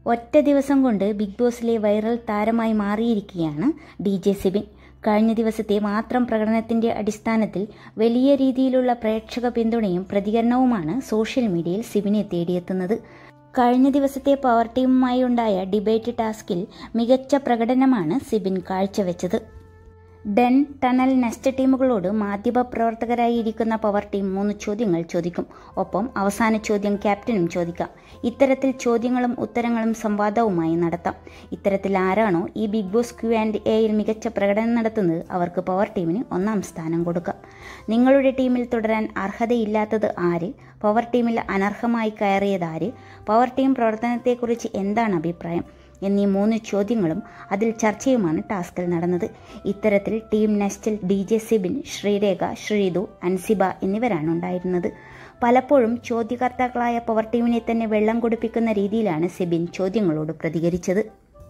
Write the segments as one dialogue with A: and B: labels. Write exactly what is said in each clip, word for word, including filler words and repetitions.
A: ഒറ്റ ദിവസം കൊണ്ട് ബിഗ് ബോസിലെ വൈറൽ താരമായി മാറിയിരിക്കുകയാണ് ഡി ജെ സിബിൻ. കഴിഞ്ഞ ദിവസത്തെ മാത്രം പ്രകടനത്തിന്റെ അടിസ്ഥാനത്തിൽ വലിയ രീതിയിലുള്ള പ്രേക്ഷക പിന്തുണയും പ്രതികരണവുമാണ് സോഷ്യൽ മീഡിയയിൽ സിബിനെ തേടിയെത്തുന്നത്. കഴിഞ്ഞ ദിവസത്തെ പവർ ടീമുമായി ഉണ്ടായ ഡിബേറ്റ് ടാസ്കിൽ മികച്ച പ്രകടനമാണ് സിബിൻ കാഴ്ചവെച്ചത്. ഡെൻ, ടണൽ, നെസ്റ്റ് ടീമുകളോട് മാധ്യമപ്രവർത്തകരായി ഇരിക്കുന്ന പവർ ടീം മൂന്ന് ചോദ്യങ്ങൾ ചോദിക്കും. ഒപ്പം അവസാന ചോദ്യം ക്യാപ്റ്റനും ചോദിക്കാം. ഇത്തരത്തിൽ ചോദ്യങ്ങളും ഉത്തരങ്ങളും സംവാദവുമായി നടത്താം. ഇത്തരത്തിൽ ആരാണോ ഈ ബിഗ് ബോസ് ക്യൂ ആൻഡ് എയിൽ മികച്ച പ്രകടനം നടത്തുന്നത് അവർക്ക് പവർ ടീമിന് ഒന്നാം സ്ഥാനം കൊടുക്കാം. നിങ്ങളുടെ ടീമിൽ തുടരാൻ അർഹതയില്ലാത്തത് ആര്? പവർ ടീമിൽ അനർഹമായി കയറിയത് ആര്? പവർ ടീം പ്രവർത്തനത്തെക്കുറിച്ച് എന്താണ് അഭിപ്രായം? എന്നീ മൂന്ന് ചോദ്യങ്ങളും അതിൽ ചർച്ചയുമാണ് ടാസ്കിൽ നടന്നത്. ഇത്തരത്തിൽ ടീം നെസ്റ്റിൽ ഡി ജെ സിബിൻ, ശ്രീരേഖ, ശ്രീതു, അൻസിബ എന്നിവരാണ് ഉണ്ടായിരുന്നത്. പലപ്പോഴും ചോദ്യകർത്താക്കളായ പവർ ടീമിനെ തന്നെ വെള്ളം കുടിപ്പിക്കുന്ന രീതിയിലാണ് സിബിൻ ചോദ്യങ്ങളോട് പ്രതികരിച്ചത്.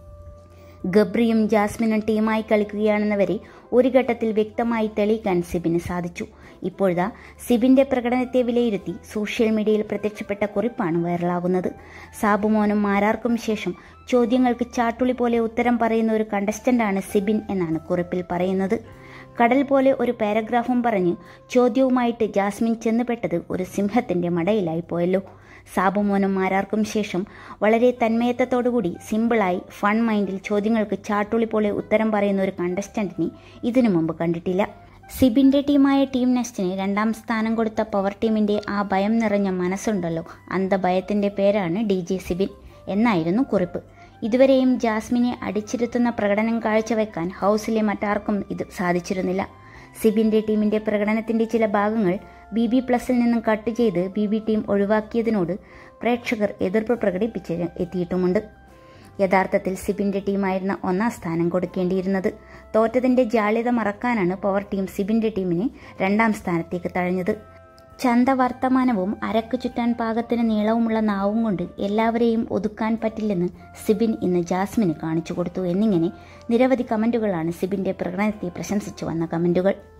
A: ഗബ്രിയും ജാസ്മിനും ടീമായി കളിക്കുകയാണെന്നവരെ ഒരു ഘട്ടത്തിൽ വ്യക്തമായി തെളിയിക്കാൻ സിബിന് സാധിച്ചു. ഇപ്പോഴാ സിബിന്റെ പ്രകടനത്തെ വിലയിരുത്തി സോഷ്യൽ മീഡിയയിൽ പ്രത്യക്ഷപ്പെട്ട കുറിപ്പാണ് വൈറലാകുന്നത്. സാബുമോനും മാരാർക്കും ശേഷം ചോദ്യങ്ങൾക്ക് ചാട്ടുളി പോലെ ഉത്തരം പറയുന്ന ഒരു കണ്ടസ്റ്റന്റാണ് സിബിൻ എന്നാണ് കുറിപ്പിൽ പറയുന്നത്. കടൽ പോലെ ഒരു പാരഗ്രാഫും പറഞ്ഞ് ചോദ്യവുമായിട്ട് ജാസ്മിൻ ചെന്നുപെട്ടത് ഒരു സിംഹത്തിന്റെ മടയിലായി പോയല്ലോ. സാബുമോനും മാരാർക്കും ശേഷം വളരെ തന്മയത്വത്തോടുകൂടി സിമ്പിളായി ഫൺ മൈൻഡിൽ ചോദ്യങ്ങൾക്ക് ചാട്ടുളി പോലെ ഉത്തരം പറയുന്ന ഒരു കണ്ടസ്റ്റന്റിനെ ഇതിനു മുമ്പ് കണ്ടിട്ടില്ല. സിബിന്റെ ടീമായ ടീം നെസ്റ്റിന് രണ്ടാം സ്ഥാനം കൊടുത്ത പവർ ടീമിന്റെ ആ ഭയം നിറഞ്ഞ മനസ്സുണ്ടല്ലോ, അന്ധഭയത്തിന്റെ പേരാണ് ഡി ജെ സിബിൻ എന്നായിരുന്നു കുറിപ്പ്. ഇതുവരെയും ജാസ്മിനെ അടിച്ചിരുത്തുന്ന പ്രകടനം കാഴ്ചവെക്കാൻ ഹൗസിലെ മറ്റാർക്കും ഇത് സാധിച്ചിരുന്നില്ല. സിബിന്റെ ടീമിന്റെ പ്രകടനത്തിന്റെ ചില ഭാഗങ്ങൾ ബി ബി പ്ലസിൽ നിന്നും കട്ട് ചെയ്ത് ബി ബി ടീം ഒഴിവാക്കിയതിനോട് പ്രേക്ഷകർ എതിർപ്പ് പ്രകടിപ്പിച്ച് എത്തിയിട്ടുമുണ്ട്. യഥാർത്ഥത്തിൽ സിബിന്റെ ടീമായിരുന്ന ഒന്നാം സ്ഥാനം കൊടുക്കേണ്ടിയിരുന്നത്. തോറ്റതിന്റെ ജാള്യത മറക്കാനാണ് പവർ ടീം സിബിന്റെ ടീമിനെ രണ്ടാം സ്ഥാനത്തേക്ക് തഴഞ്ഞത്. ചന്ത വർത്തമാനവും അരക്ക് ചുറ്റാൻ പാകത്തിന് നീളവുമുള്ള നാവും കൊണ്ട് എല്ലാവരെയും ഒതുക്കാൻ പറ്റില്ലെന്ന് സിബിൻ ഇന്ന് ജാസ്മിന് കാണിച്ചു കൊടുത്തു എന്നിങ്ങനെ നിരവധി കമന്റുകളാണ് സിബിന്റെ പ്രകടനത്തെ പ്രശംസിച്ചു വന്ന കമന്റുകൾ.